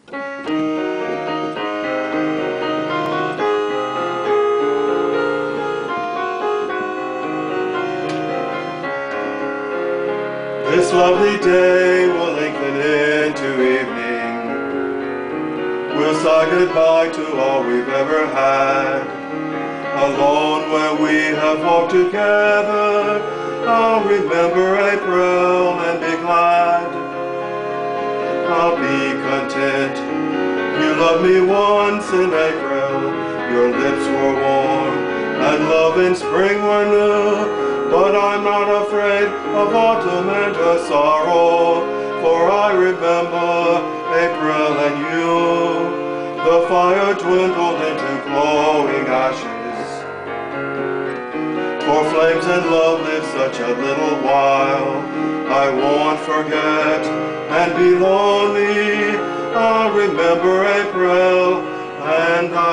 This lovely day will lengthen into evening. We'll say goodbye to all we've ever had. Alone where we have walked together, I'll remember April and be glad. I'll be content. You loved me once in April. Your lips were warm and love in spring were new. But I'm not afraid of autumn and her sorrow, for I remember April and you. The fire dwindled into glowing ashes, for flames and love live such a little while. I won't forget and be lonely. I'll remember April and